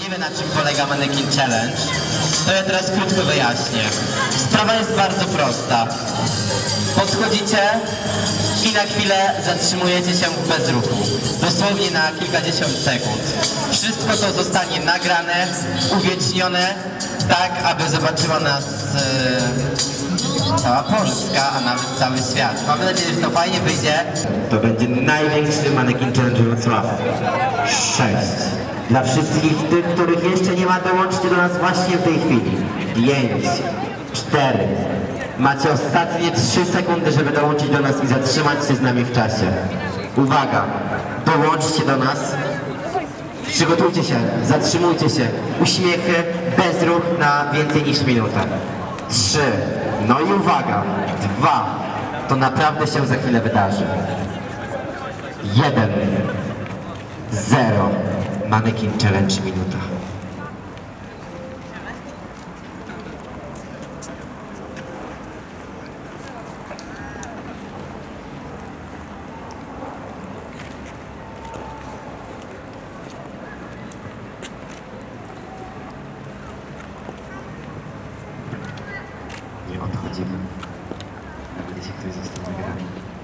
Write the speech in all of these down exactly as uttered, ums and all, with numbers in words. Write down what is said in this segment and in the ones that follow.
nie wie, na czym polega Mannequin Challenge, to ja teraz krótko wyjaśnię. Sprawa jest bardzo prosta. Podchodzicie i na chwilę zatrzymujecie się w bezruchu. Dosłownie na kilkadziesiąt sekund. Wszystko to zostanie nagrane, uwiecznione, tak aby zobaczyła nas e, cała Polska, a nawet cały świat. Mam nadzieję, że to fajnie wyjdzie. To będzie największy Mannequin Challenge Wrocław. Sześć. Dla wszystkich tych, których jeszcze nie ma, dołączcie do nas właśnie w tej chwili. Pięć. Cztery. Macie ostatnie trzy sekundy, żeby dołączyć do nas i zatrzymać się z nami w czasie. Uwaga! Dołączcie do nas. Przygotujcie się, zatrzymujcie się. Uśmiechy, bezruch na więcej niż minutę. Trzy. No i uwaga. Dwa. To naprawdę się za chwilę wydarzy. Jeden. Zero. Mannequin Challenge minuta. Nie odchodzimy. Jeśli ktoś został nagrany.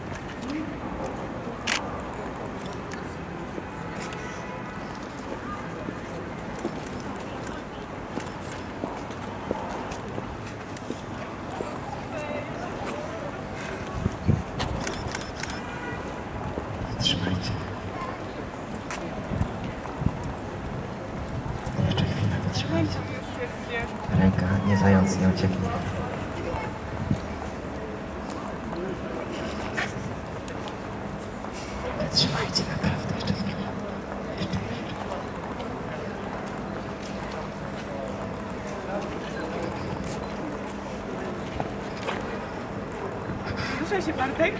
Trzymajcie. Jeszcze chwilę wytrzymajcie. Ręka nie zając, nie ucieknie. Wytrzymajcie naprawdę, jeszcze chwilę. Jeszcze chwilę. Ruszaj się, Bartek.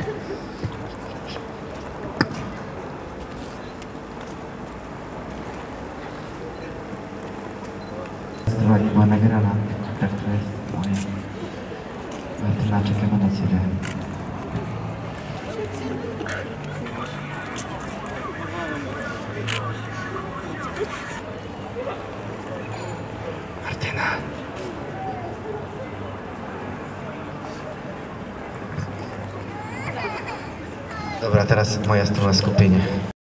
Strona nie była nagrana, tak to jest moje. Martyna, czekamy na ciebie. Martyna. Dobra, teraz moja strona skupienia.